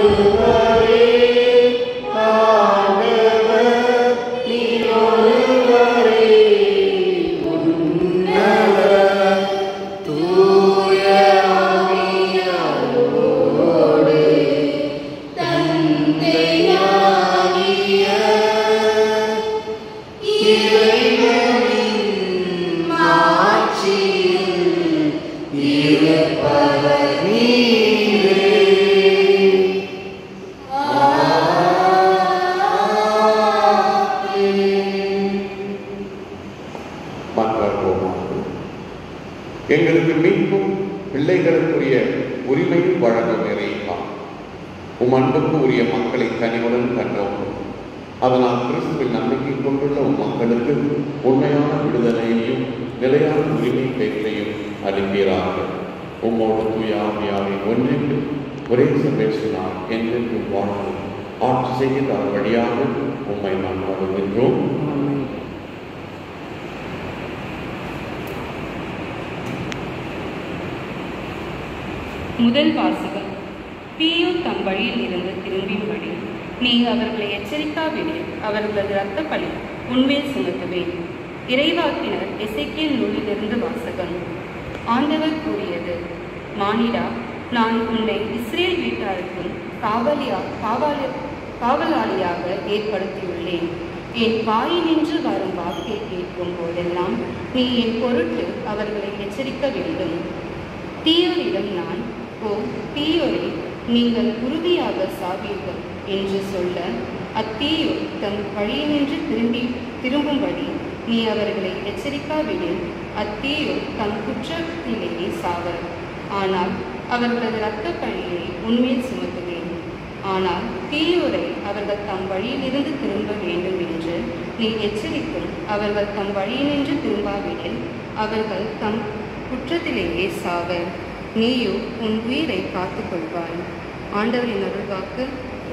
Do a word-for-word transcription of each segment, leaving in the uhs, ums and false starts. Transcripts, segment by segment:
எங்களுக்கு மீட்பும் பிள்ளைகளுக்குரிய உரிமையும் வழங்கும் இறைவா, உம் அன்புக்கு உரிய மக்களை கனிவுடன் கண்டோம். அதனால் கிறிஸ்துவில் நம்பிக்கை கொண்டுள்ள உம் மக்களுக்கு உண்மையான விடுதலையையும் நிலையான உரிமை பேற்றையும் அளிப்பீராக. உம்மோடு தூய ஆவியாரின் ஒன்றிற்கு ஒரே சபேசினால் என்றென்றும் வாழ்ந்து ஆட்சி செய்கிற வழியாக உம்மை நாம் வருகின்றோம். முதல் வாசகம். தீயோர் தம் வழியில் இருந்து திரும்பியும்படி நீ அவர்களை எச்சரிக்காவிடில் அவர்களது இரத்த பழி உன்மேல் சுமத்துவேன். இறைவாக்கினர் எசேக்கியேல் நூலிலிருந்து வாசகம். ஆண்டவர் கூறியது: மானிடா, நான் உன்னை இஸ்ரேல் வீட்டாருக்கும் காவலியா காவல காவலாளியாக ஏற்படுத்தியுள்ளேன். என் வாயினின்று வரும் வாக்கை கேட்கும் போதெல்லாம் நீ என் பொருட்டு அவர்களை எச்சரிக்க வேண்டும். தீயோரிடம் நான், ஓ தீயோரே, நீங்கள் உறுதியாக சாவீர்கள் என்று சொல்ல, அத்தீயோர் தம் வழியினின்று திரும்பி திரும்பும்படி நீ அவர்களை எச்சரிக்காவிடில் அத்தீயோர் தம் குற்றத்திலேயே சாவர். ஆனால் அவர்களது இரத்த பழியை உன்மேல் சுமத்துவேன். ஆனால் தீயோரை அவர்கள் தம் வழியிலிருந்து திரும்ப வேண்டும் என்று நீ எச்சரிக்கும் அவர்கள் தம் வழியினின்று திரும்பாவிடில் அவர்கள் தம் குற்றத்திலேயே சாவர். நீயோ உன் உயிரை காத்துக் கொள்வாய். ஆண்டவரின் அருள்வாக்கு.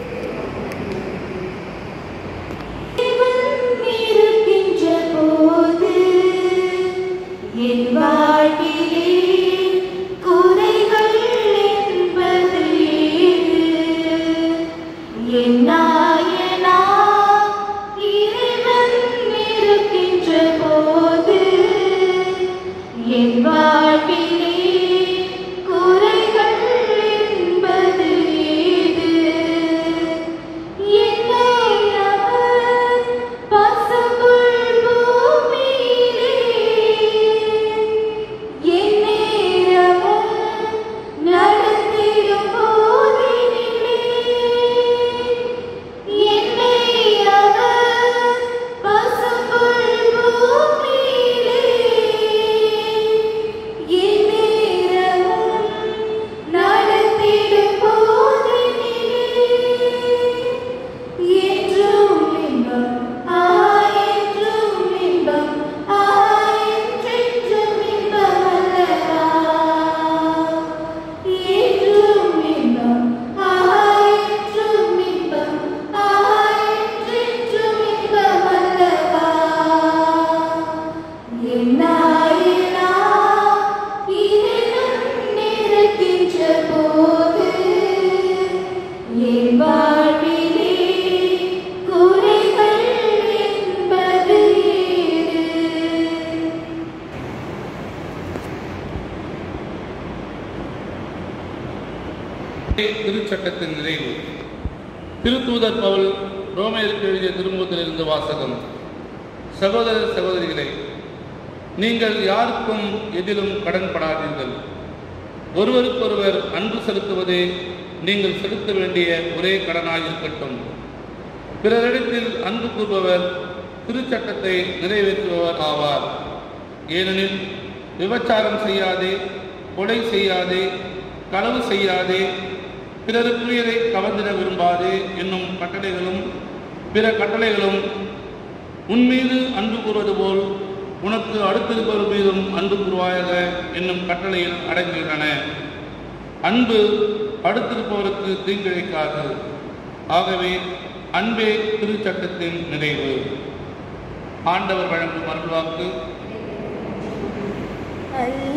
திருச்சட்டத்தின் நிறைவு. திருத்தூதர் பவுல் ரோமையருக்கு எழுதிய திருமுகத்திலிருந்து வாசகம். சகோதர சகோதரிகளே, நீங்கள் யாருக்கும் எதிலும் கடன்படாதீர்கள். ஒருவருக்கொருவர் அன்பு செலுத்துவதே நீங்கள் செலுத்த வேண்டிய ஒரே கடனாயிருக்கட்டும். பிறரிடத்தில் அன்பு கூறுபவர் திருச்சட்டத்தை நிறைவேற்றுபவர் ஆவார். ஏனெனில் விபச்சாரம் செய்யாதே, கொலை செய்யாதே, களவு செய்யாதே, பிறருக்குரியதை கவர்ந்திட விரும்பாதே என்னும் கட்டளைகளும் பிற கட்டளைகளும் உன்மீது அன்பு கூறுவது போல் உனக்கு அடுத்திருப்பவர் மீதும் அன்பு கூறுவாயாக என்னும் கட்டளையில் அடங்குகின்றன. அன்பு அடுத்திருப்பவருக்கு தீங்கிழைக்காது. ஆகவே அன்பே திருச்சட்டத்தின் நிறைவு. ஆண்டவர் வழங்கும் அருள்வாக்கு.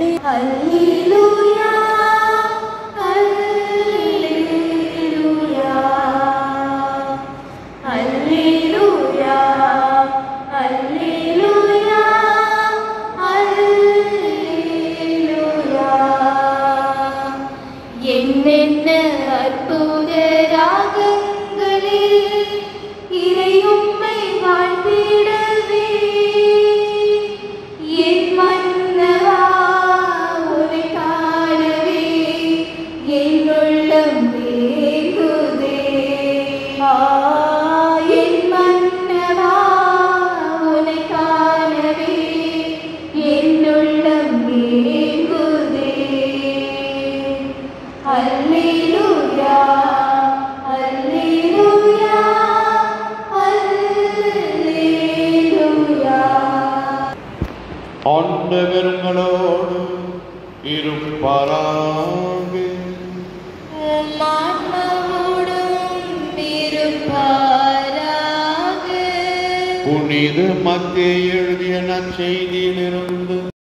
அல்லேலூயா, அல்லேலூயா, புனித மத்தேயு எழுதிய நற்செய்தியிலிருந்து